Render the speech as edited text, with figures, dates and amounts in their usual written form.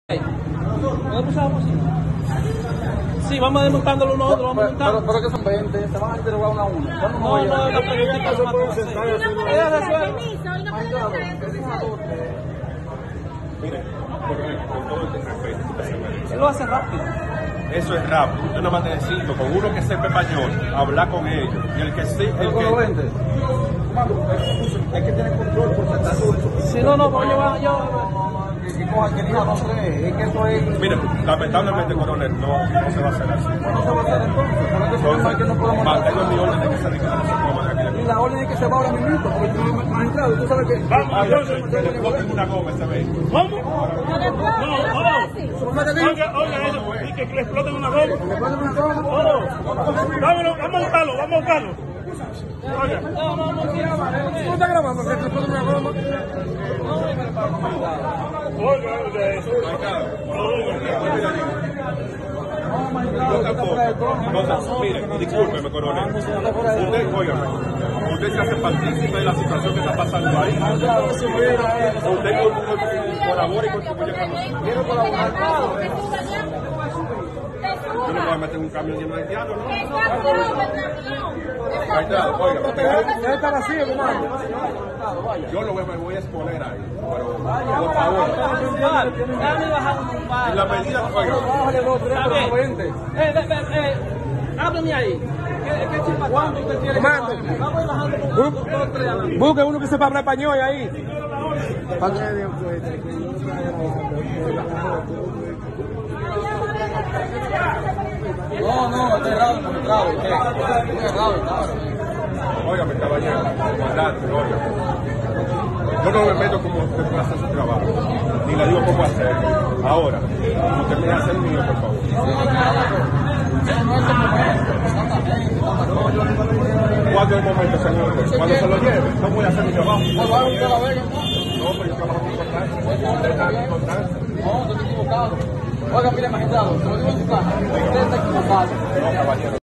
Sí, vamos desmontándolo uno a otro, vamos montando. Pero que son 20, se van a interrogar uno a uno. No, la periodista lo mata. Mire, con todo el respeto, Él lo hace rápido. eso es rápido. Usted no va a necesitar con uno que sepa español, hablar con ellos. Y el que sí, el ¿Con los que... 20? Hay que tener control por si acaso. Si no, no, porque yo... Que coja, que diga, no sé, es que eso es... Mire, lamentablemente, coronel, no se va a hacer así. No se va a hacer entonces, por eso es que no podemos... Mantengo mi orden de que se diga que no se coma de aquí. Y la orden es que se va ahora mismo, porque tú no has entrado, tú sabes que... Vamos, entonces, le exploten una goma ese vehículo. ¿Cómo? Oiga, eso, y que le exploten una goma. ¿Le ponen una goma? Vamos a buscarlo, vamos a buscarlo. Oiga. ¿Tú estás grabando que te exploten una goma? Oiga, eso. Mire, discúlpeme, coronel. Usted se hace partícipe de la situación que está pasando ahí. Usted colabora y contribuye con nosotros. Quiero colaborar. Yo no voy a meter un camión lleno de haitianos, ¿no? Ahí está vacío, hermano. Yo lo voy a exponer ahí. Pero, por favor. Déjame bajar un par. En la medida, oiga. Bájale 2, 3, pero 20. Háblame ahí. ¿Qué chispa? ¿Cuánto usted quiere? Comando. Vamos bajando con 2, 3. Busque uno que sepa hablar español ahí. No, este grado no me trago. Óigame, caballero, comandante, óigame. Yo no me meto como usted puede hacer su trabajo, ni le digo cómo hacerlo. Ahora, usted me deja hacer el mío, por favor. ¿Cuándo es el momento, señor? Cuando se lo lleve, no voy a hacer mi trabajo. No, pero yo trabajo con constancia. No, estoy equivocado. Oiga, mire, magistrado, se lo digo en su casa. Usted está equivocado. No, caballero.